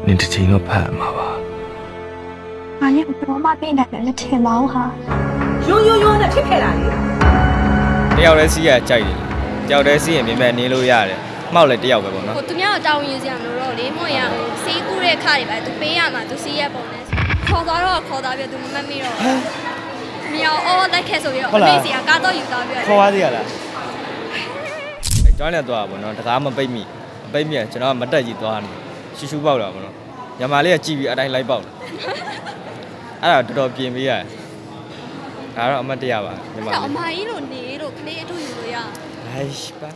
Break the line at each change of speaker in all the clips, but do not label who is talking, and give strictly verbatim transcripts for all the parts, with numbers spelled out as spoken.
你这情要拍嘛吧？
俺也不知道嘛，别那边的车毛哈。
用用用的车开哪里？
တယောက်လည်းစီးရကြိုက်တယ်တယောက်လည်းစီးရင်မြင်မဲ့နေလို့ရတယ်မောက်လည်းတယောက်ပဲပေါ့နော်
ဟိုသူများတောင်းယူစရာမလိုတော့လေမို့ရဟိုစီးကူးတဲ့ခါတွေပဲသူပေးရမှာသူစီးရပုံနဲ့ခေါ်သွားတော့ခေါ်သွားပြီးသူမမှတ်မိတော့မြောင်အော်လိုက်ခဲ့ဆိုပြီးတော့အမေစီကကားတော့ယူသွားပြီး
ခေါ်သွားသေးရလားကျောင်းလည်းသွားပါပေါ့နော်တကားမပိတ်မိမပိတ်မိကျွန်တော်ကမတက်ကြီးသွားနေရှူရှူပေါက်တာပေါ့နော်ညမာလေးကကြည်ပြီးအတိုင်းလိုက်ပေါက်တယ်အဲ့ဒါတော်တော်ပြင်ပေးရတယ်ဒါတော့အမတ်တရားပါညမာလေး
အမကြီးလို့နေလို့ကလေးအထုယူလို့ရ
ဟိုင်းပါ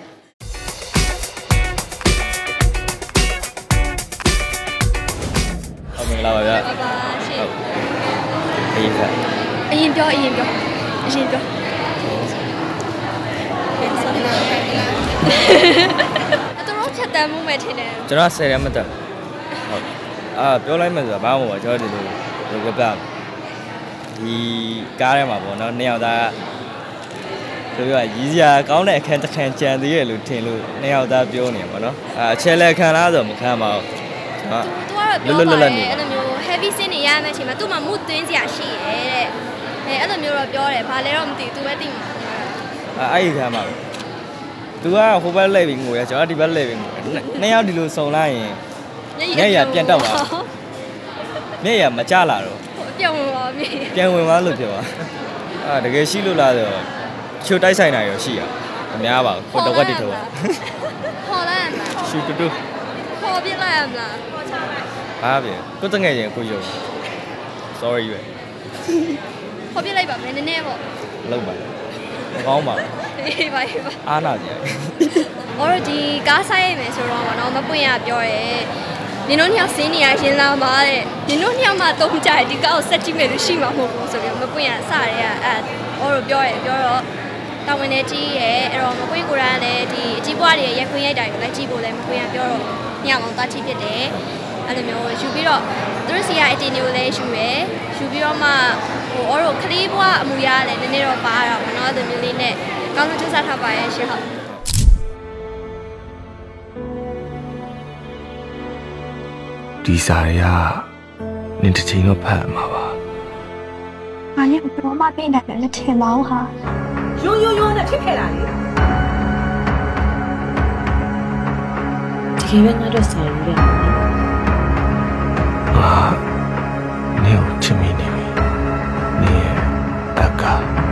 ဟုတ်မင်္ဂလာပါဗျာ
ပါပါရှင်ဟုတ်
အေးဗျာ
အရင်ပြောအရင်ပြောအရင်ပြောအတော်ဖြတ်တမ်းမှုမဲ့ထင်တယ်
ကျွန်တော်ဆယ်ရက်မတက်ဟုတ်အာပြောလိုက်မှဆိုတာဘာမှမဟုတ်ကျွန်တော်ဒီလိုဒီကပြဒီကားထဲမှာပေါ့နော်နှစ်ယောက်သားဆိုပြီးရည်စရာကောင်းတဲ့အခန်းတစ်ခန်းကြံသေးရလို့ထင်လို့နှစ်ယောက်သားပြောနေပါတော့အာအချဲလက်ခံလားဆိုမခံပါဘူး
ကျွန်တော်ကတော့ပြောပါတယ်အဲ့လိုမျိုး heavy scene တွေရမယ်ချိန်မှာသူ့မှာ mood သွင်းစရာရှိရဲတဲ့အဲအဲ့လိုမျိုးတော့ပြောတယ်ဘာလဲတော့မသိဘူးသူပဲသိမှာ
အဲအဲ့ဒီခံပါသူကဟိုဘက်လှည့်ပြီးငိုရကျွန်တော်ဒီဘက်လှည့်ပြီးငိုနှစ်ယောက်ဒီလိုစုံလိုက်ရင်မျက်ရပြန်တော့ပါမျက်ရမကြလာတော့
ပြန်ဝင်ပါပြီ
ပြန်ဝင်သွားလို့ပြောပါအာတကယ်ရှိလို့လားဆိုတော့ချိုတိုက်ဆိုင်တာရောရှိရအများပါဟိုတော့ကတိတော့
ခေါ်လိုက်ရမလား
ရှူတူတူ
ခေါ်ပြလိုက်ရမလားခေါ်ချလိုက်
ဟာဗျကိုတငယ်ချင်းကိုယုံ sorry ပဲ
ခေါ်ပြလိုက်ပါမယ်နည်းနည်းပေါ့
လောက်ပါမကောင်းပါဘူး
အေးပါအေးပါ
အားနာကြတယ်
အော်ဒီကားဆိုင်ရမယ်ဆိုတော့ဗောနော်မပွင့်ရပြောရဲနင်တို့ညောင်စင်းနေရရင်လာပါတဲ့နင်တို့ညောင်မှတုံးကြတယ်ဒီကားကိုဆက်ကြည့်မယ်လို့ရှိမှာမဟုတ်ဘူးဆိုပြီးမပွင့်ရစရဲအဲအော်တို့ပြောရဲပြောတော့တာဝန်နဲ့ကြီးရဲအဲ့တော့မပွင့်ကိုရန်လည်းဒီအကြီးပွားတွေရက်ခွင်းရိုက်တာကိုလိုက်ကြည့်ဖို့လည်းမပွင့်ရပြောတော့ညောင်အောင်သွားကြည့်ဖြစ်တယ်အဲ့လိုမျိုးယူပြီးတော့သူတို့စီကအတင်တွေကိုလည်းယူရဲယူပြီးတော့မှဟိုအော်တို့ခလေးဘွားအမူအရာလည်းနည်းနည်းတော့ပါတော့မနော်အဲ့လိုမျိုးလေးနဲ့ကောင်းလို့စူးစမ်းထားပါရဲ့ရှင်ဟုတ်
ဒီစာရနင်တချင်းတော့ဖတ်မှာပါ
俺也不知道嘛，别那边的车毛哈。
用用用的车开哪里？
这个月我都少了。
啊，你有证明你你大哥。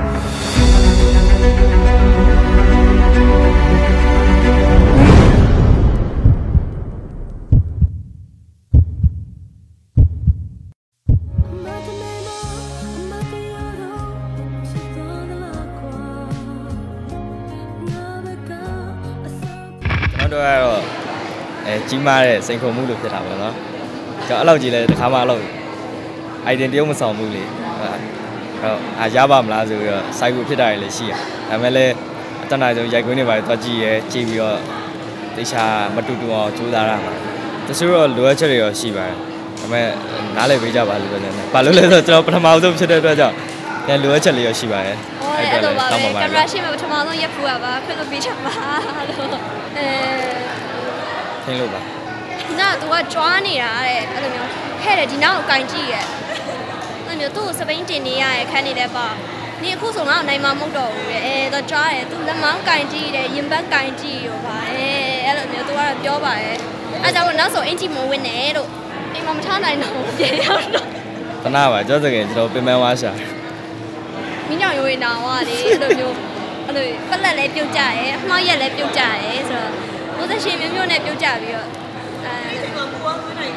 တော့ကတော့အဲကြီးမားတဲ့စိန်ခေါ်မှုလို့ဖြစ်တာပေါ့နော်ကျွန်တော်အဲ့လောက်ကြီးလဲတစ်ခါမှအဲ့လောက် item တရုံးမဆောင်ဘူးလေအဲ့အာရပါမလားဆိုပြီးတော့ site ကိုဖြစ်တာလည်းရှိရဒါပေမဲ့လည်းအတနာဆုံးရိုက်ခွင်းတွေပါတော့ကြည့်ရဲကြည့်ပြီးတော့တခြားမတူတူအောင်ကြိုးစားရမှာတချို့တော့လိုအပ်ချက်တွေရောရှိပါတယ်ဒါပေမဲ့နားလည်ပေးကြပါလို့ပြောနေတယ်ဘာလို့လဲဆိုတော့ကျွန်တော်ပထမဆုံးဖြစ်တဲ့အတွက်ကြောင့်လည်းလိုအပ်ချက်လေးရောရှိပါတယ်
အဲ့ဒါလည်းတောင်းပါပါတယ်ကင်မရာရှိမှပထမဆုံးရက်ဖူးရပါခွင့်လို့ပေးချင်ပါလို့အဲ
ထင်းလို့ပါ
နာသူကကြွားနေတာတဲ့အဲ့လိုမျိုးဟဲ့တယ်ဒီနောက်ကိုကင်ကြည့်ရဲ့အဲ့လိုမျိုးသူ့ကိုစပိန်တင်နေရရဲ့ခန်းနေတယ်ပေါ့နေအခုဆိုငါ့ကိုနိုင်မှာမဟုတ်တော့ဘူးတဲ့အဲတော့ကြွားတယ်သူလက်မောင်းကင်ကြည့်တယ်ရင်ဘတ်ကင်ကြည့်ရောပါအဲအဲ့လိုမျိုးသူကတော့ပြောပါရဲ့အဲ့ကြောင့်နောက်ဆိုအင်ဂျီမဝင်နေလို့အိမ်မှာမထားနိုင်တော့ပြန်ရောက်တော့
တနာပါကြောက်စကင်ကျွန်တော်ပင်ပန်းဝါရှာ
မင်းကြောင့်ရိုးနေတာဟောလေအဲ့လိုမျိုးအဲ့လိုပလက်လည်းပြုတ်ကြရဲအမှောက်ရက်လည်းပြုတ်ကြရဲဆိုတော့ဘုသရှင်မျိုးမျိုးနဲ့ပြုတ်ကြပြီးတော့အဲမူက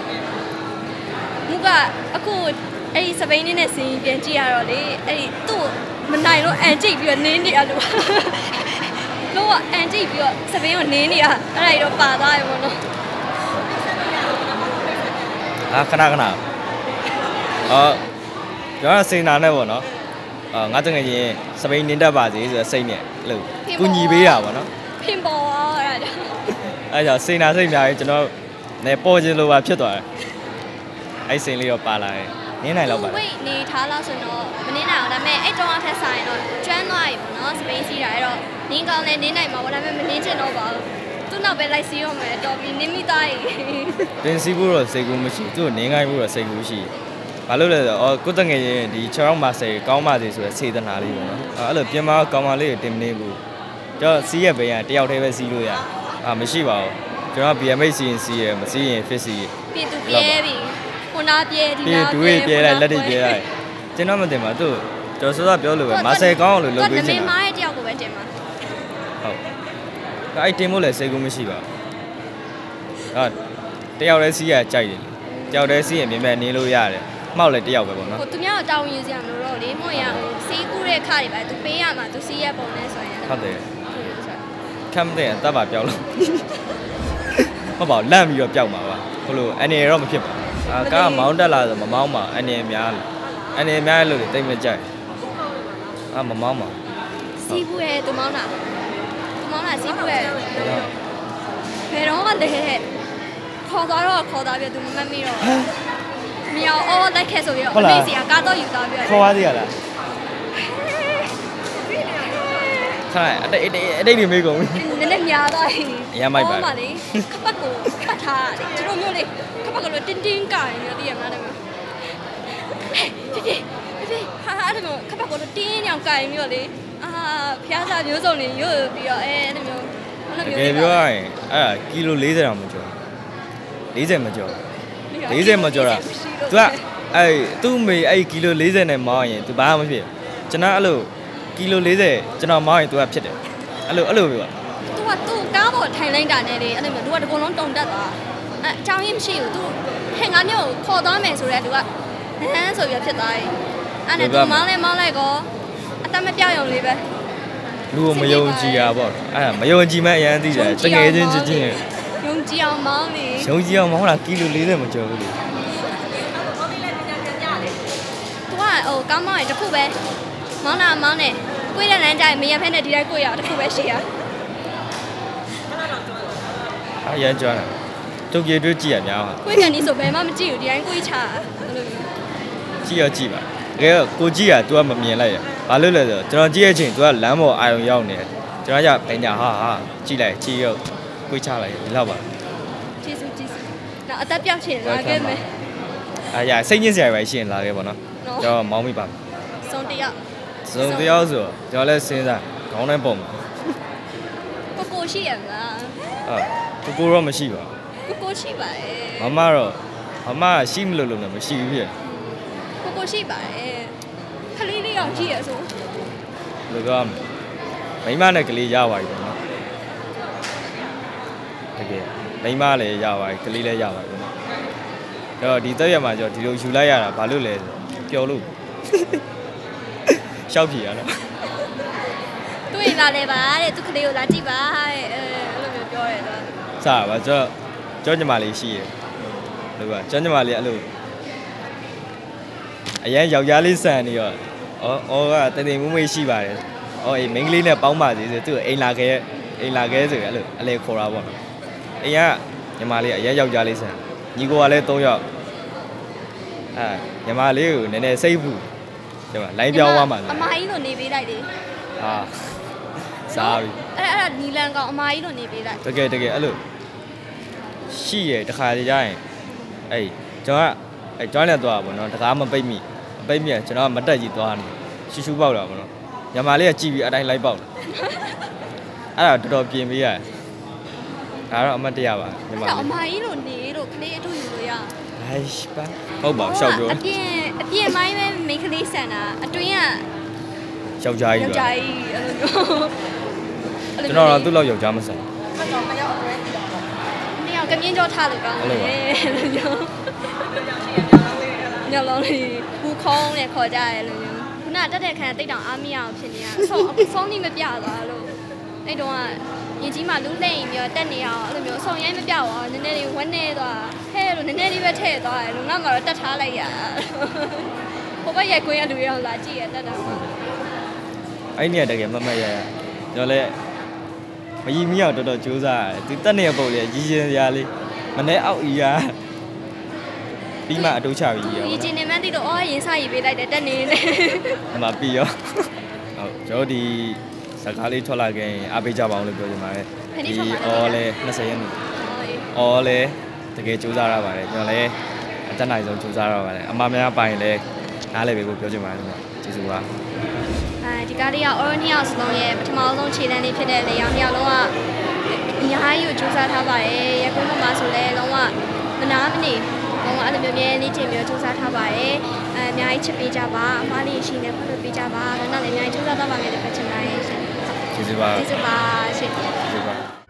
အခုအဲ့ဒီစပိန်နဲ့စင်ပြန်ကြည့်ရတော့လေအဲ့ဒီသူ့မနိုင်လို့အန်ကြိတ်ပြီးတော့နင်းနေရလို့လို့ကအန်ကြိတ်ပြီးတော့စပိန်ကိုနင်းနေရအဲ့ဒါကြီးတော့ပါသွားရေပေါ့နော်
အာခဏခဏအော်ကျွန်တော်စိန်နာနဲ့ပေါ့နော်အာငါတကယ်ရင်စပိန်နင်းတတ်ပါစေဆိုတော့စိတ်နဲ့လို့ကုညီပေးတာပေါ့နော်
ဖင်ပေါ်အဲ့ဒါ
အဲ့ကြောင့်စိန်နာစိတ်များရင်ကျွန်တော်နေပေါ်ခြင်းလိုပါဖြစ်သွားတယ်အဲ့စိန်လေးတော့ပါလာတယ်နင်းနိုင်တော့ပါ
ဝိတ်နေထားလားဆိုတော့မနင်းနိုင်အောင်ဒါပေမဲ့အဲ့တော့အထက်ဆိုင်တော့ကျွမ်းသွားပြီပေါ့နော်စပိန်စီးတာအဲ့တော့နင်းကောင်းလဲနင်းနိုင်မှာပေါ့ဒါပေမဲ့မနင်းချင်တော့ပါဘူးသူ့နောက်ပဲလိုက်စီးရမယ်တော်ပြီနင်းမိသားကြီး
တင်စီဖို့တော့စိတ်ကူးမရှိသူ့နေငိုင်းဖို့တော့စိတ်ကူးရှိဘာလို့လဲဆိုတော့ကိုတငယ်ရင်ဒီခြေထောက်မှာစေကောင်းပါစေဆိုရယ်စေတနာလေးပေါ့နော်အဲ့လိုပြင်မကောင်းပါလေးကိုတင်မနေဘူးကျွန်တော်စီးရပဲရတယောက်တည်းပဲစီးလို့ရအာမရှိပါဘူးကျွန်တော် B M H စီရင်စီးရမစီးရင် fit စီး
ပြည်သူပြဲပြီခုနာပြဲဒီ
နာပြဲဒူးပြဲလိုက်လက်တွေပြဲလိုက်ကျွန်တော်မတင်ပါသူ့ကျွန်တော်စောစောပြောလို့ပဲမဆယ်ကောင်းအောင်လို့လုပ်ပေးချင်တာ
မင်းမရဲ့တယောက်ကိုပဲတင်ပါ
ဟုတ်အဲ့တင်ဖို့လည်းစိတ်ကူးမရှိပါဘူးဟာတယောက်တည်းစီးရကြိုက်တယ်တယောက်တည်းစီးရင်မြင်မဲ့နေလို့ရတယ်မှောက်လည်းတယောက်ပဲပေါ့နော်
ဟိုသူများတောင်းယူစရာမလိုတော့လေမို့ရဟိုစီးကူးတဲ့ခါတွေပဲသူပေးရမှာသူစီးရပုံနဲ့ဆိုရင်
ဟုတ်တယ်ခမ်းတဲ့တပ်ပါပြောက်လို့ဟုတ်ပါလန့်ပြီးတော့ပြောက်မှာပါဟိုလိုအနေရောမဖြစ်ပါအာကားမောင်းတက်လာဆိုမမောင်းပါအနေများလို့အနေများလို့တိတ်မကြိုက်အာမမောင်းပါ
စီးကူးရဲ့သူမောင်းတာသူမောင်းတာစီးကူးရဲ့ဘယ်တော့ကလဲခေါ်သွားတော့ခေါ်သွားပြီသူမမှတ်မိတော့မြောင်အော်လိုက်ခဲ့ဆိုပြီးတော့အမေစီကကားတော့ယူသွားပြီး
ခေါ်သွားသေးရလားခိုင်အတိတ်အတိတ်အတိတ်တွေမေးကုန်ပြီ
နည်းနည်းများသွားပြီ
အရမိုက်ပါ
ပါလေခပတ်ကိုခတ်ထားတယ်ကျွန်တော်မျိုးလေးခပတ်ကလည်းတင်းတင်းကာနေတယ်တည်ရမှာတယ်မျိုးဟေးဟေးဟေးဟာအဲ့လိုခပတ်ကလည်းတင်းညောင်ကာနေမျိုးလေအာဖျားစားမျိုးစုံနေရွတ်ပြီးတော့အဲအဲ့လိုမျိုး
တကယ်ပြောရရင်အဲ့ဒါကီလို၄၀တောင်မကျော်၄၀မကျော်၄၀မကျော်တာ तू ကအဲ့သူ့မေအဲ့ကီလို၄၀နဲ့မောင်းရင် तू ဘာမှမဖြစ်ကျွန်တော်အဲ့လိုကီလို၄၀ကျွန်တော်မောင်းရင် तू ကဖြစ်တယ်အဲ့လိုအဲ့လိုပြော
तू က तू ကားပေါ်ထိုင်လိုက်တာနဲ့လေအဲ့လိုမျိုး तू ကတကုံလုံးတုံတက်သွားအဲအကြောင်းရင်းမရှိဘူး तू ဟဲ့ငါမျိုးခေါ်သွားမယ်ဆိုတော့ तू ကဟန်းဆိုပြီးဖြစ်သွားပြီအဲ့နဲ့ तू မောင်းလဲမောင်းလိုက်ကောအတမပြောက်ရုံလေးပဲ
လူကိုမယုံကြည်တာပေါ့အဲ့ဒါမယုံကြည်မှအရင်သိတယ်တကယ်ချင်းချင်းချင်း
ယုံကြည်အောင်မောင်းလေ
ယုံကြည်အောင်မောင်းတာကီလို၄၀မကျော်ဘူးလေ
तू ကဟိုကောင်းမောင်းရတခုပဲမောင်းတာမောင်းနေကိုယ်တဲ့လမ်းကြိုင်မရဖက်နဲ့ဒီတိုင်းကိုရတခုပဲရှိရ
အရင်ကျွမ်းတာတုတ်ပြေတွေ့ကြည့်ရများပါ
ကိုယ်ကန်ဒီဆိုဘယ်မှမကြည့်ဘူးဒီတိုင်းကိုချအဲ့လိုမျိုး
ကြည့်ရကြည့်ပါတကယ်ကိုကြည့်ရ तू ကမမြင်လိုက်ရဘာလို့လဲဆိုတော့ကျွန်တော်ကြည့်ရချင်း तू ကလမ်းပေါ်အာရုံရောက်နေတယ်ကျွန်တော်ကပညာဟာဟာကြည့်လိုက်ကြည့်ရောကိုချလိုက်ဒီလောက်ပါ
ကျေးဇူးကျေးဇူးတော့အသက်ပြောက်ချင်လာခဲ့မယ်
အာရစိတ်ညစ်စရာပဲရှင်းလာခဲ့ပါတော့ကျွန်တော်မောင်းမိပါ
စုံတယောက်
စုံတယောက်ဆိုကျွန်တော်လည်းစဉ်းစားခေါင်းနဲ့ပုံမှာ
ကိုကိုရှိရမလား
အာကိုကိုတော့မရှိပါ
ကိုကိုရှိပါတယ်
မမတော့မမရှိမလို့လို့လည်းမရှိဘူးပြ
ကိုကိုရှိပါတယ်ခလေးလေးအောင်ကြည့်ရဆို
လူကမိမနဲ့ကလေးရပါပြီပေါ့နော်တကယ်မိမလည်းရပါပြီကလေးလည်းရပါပြီပေါ့နော်အဲ့တော့ဒီတက်ရမှာကျတော့ဒီလိုယူလိုက်ရတာဘာလို့လဲပျော်လို့ရှောက်ဖြေရတော့
တွေ့လာတယ်ပါတဲ့သူကလေးကိုလာကြည့်ပါတဲ့အဲအဲ့လိုမျိုးပြောရဲတော့
စားပါကျော်ကျော်ညီမလေးရှိရလို့ကကျော်ညီမလေးအဲ့လိုအရင်ယောက်ျားလေးဆန်နေတော့ဩဩကတနေမွေးမွေးရှိပါတယ်ဩအေးမိန်းကလေးနဲ့ပေါင်းပါစေဆိုသူအိမ်လာခဲ့အိမ်လာခဲ့ဆိုရအဲ့လိုအလေခေါ်တာပေါ့အိမ်ကညီမလေးအရင်ယောက်ျားလေးဆန်ညီကိုကလည်း၃ယောက်အဲညီမလေးကိုနည်းနည်းစိတ်ဘူးဒီမှာလိုင်းပြောင်းသွားမှာ
အမကြီးလို့နေပေးလိုက်လေ
ဟာစားပြီ
အဲ့အဲ့နီလန်ကောင်အမကြီးလို့နေပေးလိုက်
တကယ်တကယ်အဲ့လိုရှိရတခါကြရင်အဲ့ကျွန်တော်ကအဲ့ကျွမ်းလက်သွားတာပေါ့နော်တကားမပိတ်မိမပိတ်မိကျွန်တော်ကမတက်ကြီးသွားနေရှူရှူပေါက်တာပေါ့နော်ညီမလေးကကြည့်ပြီးအတိုင်းလိုက်ပေါက်တယ်အဲ့ဒါတော်တော်ပြင်ပေးရတယ်ဒါတော့အမတ်တရားပါညီမလေး
အမကြီးလို့နေလို့ကလေးအထုယူလို့ရ
ဟိုင်းပါဟုတ်ပါရှောက်ပြော
အပြင်အပြင်မိုင်းပဲမိန်းကလေးဆန်တာအတွင်းက
ယောက်ျားကြီး
ယောက်ျားကြီးအဲ့လိုမျိုး
ကျွန်တော်တော့သူ့လောက်ယောက်ျားမဆန်
မတော်မရောက်အတွဲပြီးတော့မရောက်ကမြင်းကြောထားလို့ကောင်းတယ်အဲ့လိုမျိုးညလုံးလေးဘူးခေါင်းနဲ့ခေါ်ကြရဲလို့မျိုးခုနတက်တဲ့ခံတိတ်တောင်အားမရအောင်ဖြစ်နေရဆောင်းဆောင်းနေမပြသွားလို့အဲ့တုန်းကရင်ကြီးမှလူလိမ့်ပြီးတော့တက်နေအောင်အဲ့လိုမျိုးဆောင်းရိုင်းမပြသွားနည်းနည်းလေးဝန်းနေသွားဟဲ့လို့နည်းနည်းလေးပဲထည့်သွားတယ်လို့ငါမှတော့တက်ထားလိုက်ရဟိုဘက်ရိုက်ခွင်းရလူရအောင်လာကြည့်ရတက်တာ
အဲ့နေရတကယ်မမတ်ရရကျွန်တော်လည်းမကြီးမီးအောင်တော်တော်ကြိုးစားတယ်သူတက်နေတဲ့ပုံလေးကြီးချင်းစရာလေးမနေ့အောက်အီရပြီးမှအတိုးချပြီး
ရအောင်ကြီးချင်းနေမှန်းသိတော့အော်ရင်စရေးပေးလိုက်တယ်တက်နေတယ်
အမပြီးရောဟုတ်ကျွန်တော်ဒီစကားလေးထွက်လာခဲ့ရင်အားပေးကြပါအောင်လို့ပြောချင်ပါတယ်ဒီအော်လဲ20ရက်နေအော်လဲတကယ်စူးစမ်းရပါတယ်ကျွန်တော်လည်းအတက်နိုင်ဆုံးစူးစမ်းရပါတယ်အမများပိုင်လည်းနားလည်ပေးဖို့ပြောချင်ပါတယ်ကျေးဇူးပါ
အဲဒီကားလေးက Oral နှစ်ယောက်စလုံးရဲ့ပထမဆုံးခြေလှမ်းလေးဖြစ်တဲ့လေယောင်နှစ်ယောက်လုံးကအများကြီးကိုစူးစမ်းထားပါတယ်ရကုန်းပေါ်မှာဆိုလဲလုံးဝမနာမနေလုံးဝအဲ့လိုမျိုးမြဲလေးချိန်မျိုးစူးစမ်းထားပါတယ်အဲအများကြီးချစ်ပေးကြပါအမားလေးရှိနေဖတ်လို့ပေးကြပါနောက်လည်းအများကြီးစူးစမ်းတော့ပါမယ်လို့ပြောချင်ပါတယ်ရှင်
ကျေးဇူးပါ
ကျေးဇူးပါရှင်
ကျေးဇူးပါ